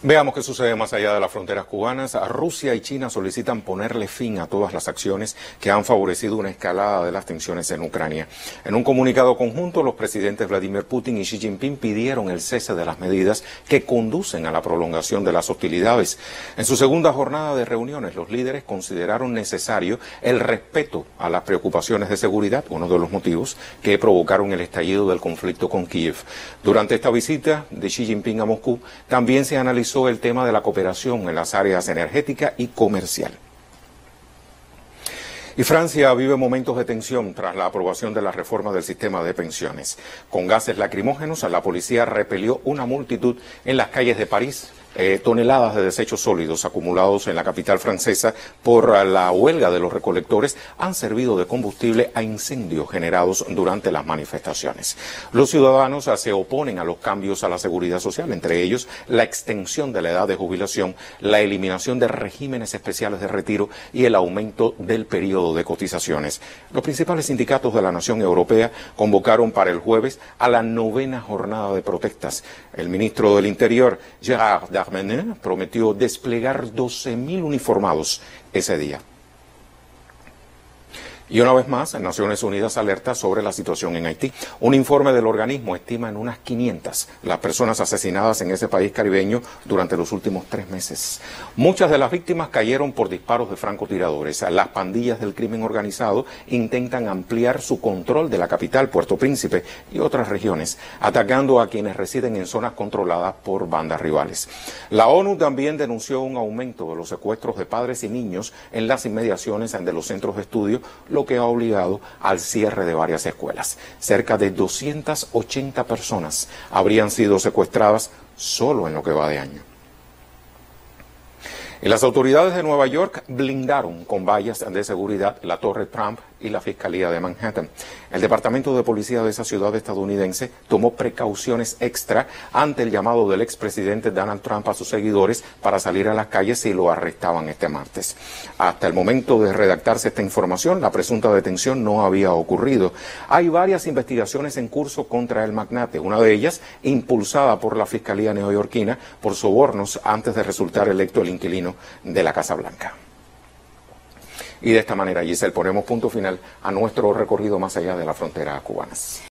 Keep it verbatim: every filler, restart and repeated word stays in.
Veamos qué sucede más allá de las fronteras cubanas. Rusia y China solicitan ponerle fin a todas las acciones que han favorecido una escalada de las tensiones en Ucrania. En un comunicado conjunto, los presidentes Vladimir Putin y Xi Jinping pidieron el cese de las medidas que conducen a la prolongación de las hostilidades. En su segunda jornada de reuniones, los líderes consideraron necesario el respeto a las preocupaciones de seguridad, uno de los motivos que provocaron el estallido del conflicto con Kiev. Durante esta visita de Xi Jinping a Moscú, también se analizó el tema de la cooperación en las áreas energética y comercial. Y Francia vive momentos de tensión tras la aprobación de la reforma del sistema de pensiones. Con gases lacrimógenos, la policía repelió una multitud en las calles de París. Eh, toneladas de desechos sólidos acumulados en la capital francesa por la huelga de los recolectores han servido de combustible a incendios generados durante las manifestaciones. Los ciudadanos se oponen a los cambios a la seguridad social, entre ellos la extensión de la edad de jubilación, la eliminación de regímenes especiales de retiro y el aumento del periodo de cotizaciones. Los principales sindicatos de la nación europea convocaron para el jueves a la novena jornada de protestas. El ministro del Interior, Gérald Darmanin, prometió desplegar doce mil uniformados ese día. Y una vez más, Naciones Unidas alerta sobre la situación en Haití. Un informe del organismo estima en unas quinientas las personas asesinadas en ese país caribeño durante los últimos tres meses. Muchas de las víctimas cayeron por disparos de francotiradores. Las pandillas del crimen organizado intentan ampliar su control de la capital, Puerto Príncipe, y otras regiones, atacando a quienes residen en zonas controladas por bandas rivales. La ONU también denunció un aumento de los secuestros de padres y niños en las inmediaciones de los centros de estudio, lo que ha obligado al cierre de varias escuelas. Cerca de doscientas ochenta personas habrían sido secuestradas solo en lo que va de año. Y las autoridades de Nueva York blindaron con vallas de seguridad la Torre Trump y la Fiscalía de Manhattan. El Departamento de Policía de esa ciudad estadounidense tomó precauciones extra ante el llamado del expresidente Donald Trump a sus seguidores para salir a las calles si lo arrestaban este martes. Hasta el momento de redactarse esta información, la presunta detención no había ocurrido. Hay varias investigaciones en curso contra el magnate, una de ellas impulsada por la Fiscalía neoyorquina por sobornos antes de resultar electo el inquilino de la Casa Blanca. Y de esta manera, Giselle, ponemos punto final a nuestro recorrido más allá de las fronteras cubanas.